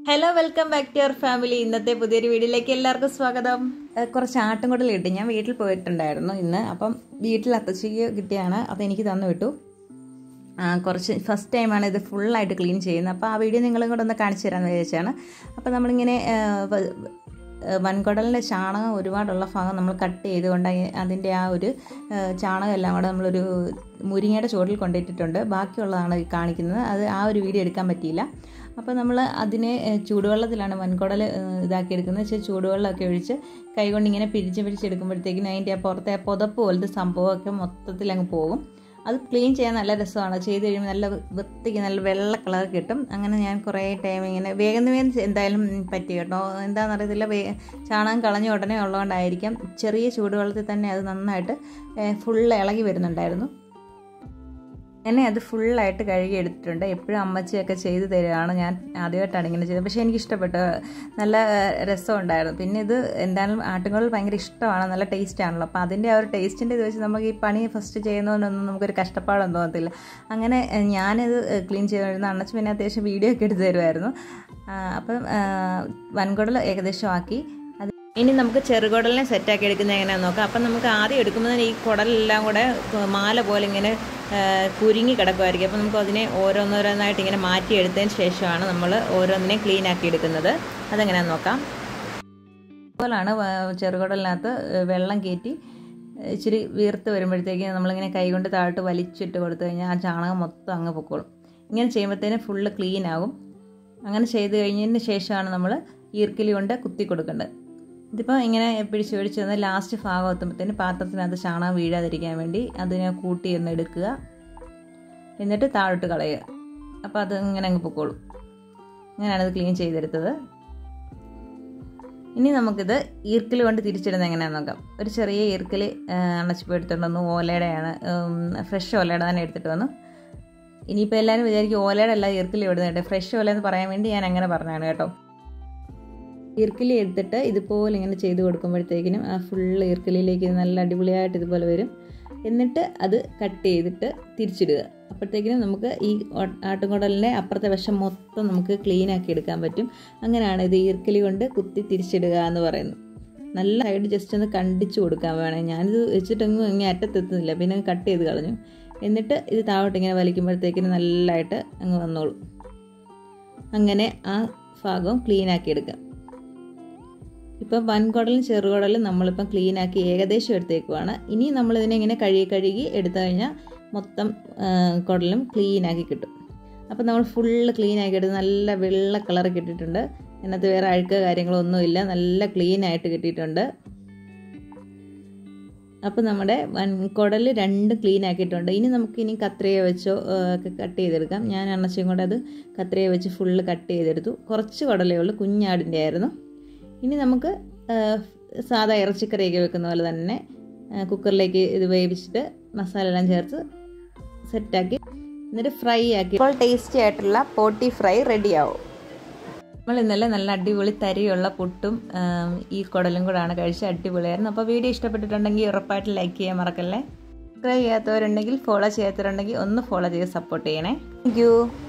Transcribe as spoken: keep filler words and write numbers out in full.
Hello welcome back to your family. ഇന്നത്തെ പുതിയൊരു വീഡിയോയിലേക്ക് എല്ലാവർക്കും സ്വാഗതം. കുറച്ച് ആട്ടുംകുടൽ കിട്ടി. ഞാൻ വീട്ടിൽ പോയിട്ടുണ്ടായിരുന്നു ഇന്ന്. അപ്പം വീട്ടിൽ അത്തച്ചിക്ക് കിട്ടിയാണ്, അത് എനിക്ക് തന്നു വിട്ടു. കുറച്ച് ഫസ്റ്റ് ടൈമാണ് ഇത് ഫുള്ളായിട്ട് ക്ലീൻ ചെയ്യുന്നത്. അപ്പോൾ ആ വീഡിയോ നിങ്ങളും കൂടെ ഒന്ന് കാണിച്ചു തരാമെന്ന് വിചാരിച്ചാണ്. അപ്പോൾ നമ്മളിങ്ങനെ വൻകുടലിൻ്റെ ചാണകം ഒരുപാടുള്ള ഭാഗം നമ്മൾ കട്ട് ചെയ്തുകൊണ്ട് അതിൻ്റെ ആ ഒരു ചാണകം എല്ലാം കൂടെ നമ്മളൊരു മുരിങ്ങയുടെ ചുവട്ടിൽ കൊണ്ടിട്ടിട്ടുണ്ട്. ബാക്കിയുള്ളതാണ് കാണിക്കുന്നത്. അത് ആ ഒരു വീഡിയോ എടുക്കാൻ പറ്റിയില്ല. അപ്പോൾ നമ്മൾ അതിനെ ചൂടുവെള്ളത്തിലാണ് വൻകുടൽ ഇതാക്കിയെടുക്കുന്നത്. വെച്ചാൽ ചൂടുവെള്ളമൊക്കെ ഒഴിച്ച് കൈകൊണ്ട് ഇങ്ങനെ പിരിച്ച് പിരിച്ചെടുക്കുമ്പോഴത്തേക്കിനും അതിൻ്റെ ആ പുറത്തെ പുതപ്പ് പോലത്തെ സംഭവമൊക്കെ മൊത്തത്തിൽ അങ്ങ് പോകും. അത് ക്ലീൻ ചെയ്യാൻ നല്ല രസമാണ്. ചെയ്ത് കഴിയുമ്പോൾ നല്ല വൃത്തിക്ക് നല്ല വെള്ള കളർ കിട്ടും. അങ്ങനെ ഞാൻ കുറേ ടൈം ഇങ്ങനെ വേഗം വേഗം എന്തായാലും പറ്റി കേട്ടോ. എന്താണെന്നറിയത്തില്ല, വേ ചാണകം കളഞ്ഞ ഉടനെ ഉള്ളതുകൊണ്ടായിരിക്കാം ചെറിയ ചൂടുവെള്ളത്തിൽ തന്നെ അത് നന്നായിട്ട് ഫുള്ള് ഇളകി വരുന്നുണ്ടായിരുന്നു. എന്നെ അത് ഫുള്ളായിട്ട് കഴുകി എടുത്തിട്ടുണ്ട്. എപ്പോഴും അമ്മച്ചിയൊക്കെ ചെയ്ത് തരികയാണ്. ഞാൻ ആദ്യമായിട്ടാണ് ഇങ്ങനെ ചെയ്തത്. പക്ഷേ എനിക്കിഷ്ടപ്പെട്ടു, നല്ല രസമുണ്ടായിരുന്നു. പിന്നെ ഇത് എന്തായാലും ആട്ടുംകുടൽ ഭയങ്കര ഇഷ്ടമാണ്, നല്ല ടേസ്റ്റ് ആണല്ലോ. അപ്പോൾ അതിൻ്റെ ആ ഒരു ടേസ്റ്റിൻ്റെ ഇത് വെച്ച് നമുക്ക് ഈ പണി ഫസ്റ്റ് ചെയ്യുന്നതുകൊണ്ടൊന്നും നമുക്കൊരു കഷ്ടപ്പാടൊന്നും തോന്നത്തില്ല. അങ്ങനെ ഞാനിത് ക്ലീൻ ചെയ്തുകൊണ്ടിരുന്ന അണ്ണച്ച് പിന്നെ അത്യാവശ്യം വീഡിയോ ഒക്കെ എടുത്ത് തരുമായിരുന്നു. അപ്പം വൻകുടൽ ഏകദേശം ആക്കി. ഇനി നമുക്ക് ചെറുകുടലിനെ സെറ്റാക്കി എടുക്കുന്നത് എങ്ങനെയാണെന്ന് നോക്കാം. അപ്പം നമുക്ക് ആദ്യം എടുക്കുമ്പോൾ തന്നെ ഈ കുടലെല്ലാം കൂടെ മാല പോലെ ഇങ്ങനെ കുരുങ്ങി കിടക്കുമായിരിക്കും. അപ്പോൾ നമുക്ക് അതിനെ ഓരോന്നോരോന്നായിട്ട് ഇങ്ങനെ മാറ്റിയെടുത്തതിന് ശേഷമാണ് നമ്മൾ ഓരോന്നിനെയും ക്ലീൻ ആക്കി എടുക്കുന്നത്. അതെങ്ങനെയാണെന്ന് നോക്കാം. അതുപോലാണ് ചെറുകുടലിനകത്ത് വെള്ളം കയറ്റി ഇച്ചിരി വീർത്ത് വരുമ്പോഴത്തേക്കും നമ്മളിങ്ങനെ കൈകൊണ്ട് താഴോട്ട് വലിച്ചിട്ട് കൊടുത്തു കഴിഞ്ഞാൽ ആ ചാണകം മൊത്തം അങ്ങ് പൊക്കോളും. ഇങ്ങനെ ചെയ്യുമ്പോഴത്തേനും ഫുള്ള് ക്ലീൻ ആകും. അങ്ങനെ ചെയ്ത് കഴിഞ്ഞതിന് ശേഷമാണ് നമ്മൾ ഈർക്കിലി കൊണ്ട് കുത്തി കൊടുക്കേണ്ടത്. ഇതിപ്പോൾ ഇങ്ങനെ പിടിച്ച് പിടിച്ച് വന്ന് ലാസ്റ്റ് ഭാഗം എത്തുമ്പോഴത്തേന് പാത്രത്തിനകത്ത് ചാണകം വീഴാതിരിക്കാൻ വേണ്ടി അതിനെ കൂട്ടി ഒന്ന് എടുക്കുക, എന്നിട്ട് താഴോട്ട് കളയുക. അപ്പോൾ അത് ഇങ്ങനെ അങ്ങ് പൊക്കോളും. ഇങ്ങനെയാണിത് ക്ലീൻ ചെയ്തെടുത്തത്. ഇനി നമുക്കിത് ഈർക്കിലി കൊണ്ട് തിരിച്ചിടുന്നത് എങ്ങനെയാണെന്ന് നോക്കാം. ഒരു ചെറിയ ഈർക്കിലി അണച്ചിപ്പോൾ എടുത്തിട്ട് വന്നു. ഓലയുടെയാണ്, ഫ്രഷ് ഓലയുടെ തന്നെ എടുത്തിട്ട് വന്നു. ഇനിയിപ്പോൾ എല്ലാവരും വിചാരിക്കും ഓലയുടെ അല്ല ഈർക്കിലി ഇടുന്നത്, ഫ്രഷ് ഓല എന്ന് പറയാൻ വേണ്ടി ഞാൻ അങ്ങനെ പറഞ്ഞതാണ് കേട്ടോ. ഈർക്കിലി എടുത്തിട്ട് ഇതുപോലെ ഇങ്ങനെ ചെയ്ത് കൊടുക്കുമ്പോഴത്തേക്കിനും ആ ഫുള്ള് ഈർക്കിലിയിലേക്ക് നല്ല അടിപൊളിയായിട്ട് ഇതുപോലെ വരും. എന്നിട്ട് അത് കട്ട് ചെയ്തിട്ട് തിരിച്ചിടുക. അപ്പോഴത്തേക്കിനും നമുക്ക് ഈ ആട്ടുംകുടലിൻ്റെ അപ്പുറത്തെ വശം മൊത്തം നമുക്ക് ക്ലീൻ ആക്കി എടുക്കാൻ പറ്റും. അങ്ങനെയാണ് ഇത് ഈർക്കിലി കൊണ്ട് കുത്തി തിരിച്ചിടുക എന്ന് പറയുന്നത്. നല്ല സൈഡ് ജസ്റ്റ് ഒന്ന് കണ്ടിച്ച് കൊടുക്കാൻ വേണം. ഞാനിത് വെച്ചിട്ടൊന്നും ഇങ്ങനെ അറ്റത്തെത്തുന്നില്ല, പിന്നെ കട്ട് ചെയ്ത് കളഞ്ഞു. എന്നിട്ട് ഇത് താഴോട്ട് ഇങ്ങനെ വലിക്കുമ്പോഴത്തേക്കിനും നല്ലതായിട്ട് അങ്ങ് വന്നോളും. അങ്ങനെ ആ ഭാഗവും ക്ലീൻ ആക്കി എടുക്കാം. ഇപ്പം വൻകുടലും ചെറുകുടലും നമ്മളിപ്പം ക്ലീനാക്കി ഏകദേശം എടുത്തേക്കുവാണ്. ഇനി നമ്മളിതിനെ ഇങ്ങനെ കഴുകി കഴുകി എടുത്തു കഴിഞ്ഞാൽ മൊത്തം കുടലും ക്ലീനാക്കി കിട്ടും. അപ്പം നമ്മൾ ഫുള്ള് ക്ലീനാക്കി എടുത്ത് നല്ല വെള്ള കളർ കിട്ടിയിട്ടുണ്ട്. അതിനകത്ത് വേറെ അഴുക്ക് കാര്യങ്ങളൊന്നുമില്ല, നല്ല ക്ലീനായിട്ട് കിട്ടിയിട്ടുണ്ട്. അപ്പോൾ നമ്മുടെ വൻകുടൽ രണ്ട് ക്ലീൻ ആക്കിയിട്ടുണ്ട്. ഇനി നമുക്ക് ഇനി കത്രിക വെച്ചോ ഒക്കെ കട്ട് ചെയ്തെടുക്കാം. ഞാൻ അണ്ണച്ചയും കൂടെ അത് കത്രിക വെച്ച് ഫുള്ള് കട്ട് ചെയ്തെടുത്തു. കുറച്ച് കുടലേ ഉള്ളൂ, കുഞ്ഞാടിൻ്റെ ആയിരുന്നു. ഇനി നമുക്ക് സാധാ ഇറച്ചിക്കറിയൊക്കെ വെക്കുന്ന പോലെ തന്നെ കുക്കറിലേക്ക് ഇത് വേവിച്ചിട്ട് മസാല എല്ലാം ചേർത്ത് സെറ്റാക്കി എന്നിട്ട് ഫ്രൈ ആക്കി ഇപ്പോൾ ടേസ്റ്റി ആയിട്ടുള്ള പോട്ടി ഫ്രൈ റെഡിയാവും. നമ്മൾ ഇന്നലെ നല്ല അടിപൊളി തരിയുള്ള പുട്ടും ഈ കുടലും കൂടാണ് കഴിച്ച് അടിപൊളിയായിരുന്നു. അപ്പോൾ വീഡിയോ ഇഷ്ടപ്പെട്ടിട്ടുണ്ടെങ്കിൽ ഉറപ്പായിട്ട് ലൈക്ക് ചെയ്യാൻ മറക്കല്ലേ. സബ്സ്ക്രൈബ് ചെയ്യാത്തവരുണ്ടെങ്കിൽ ഫോളോ ചെയ്യാത്തവരുണ്ടെങ്കിൽ ഒന്ന് ഫോളോ ചെയ്ത് സപ്പോർട്ട് ചെയ്യണേ. Thank U.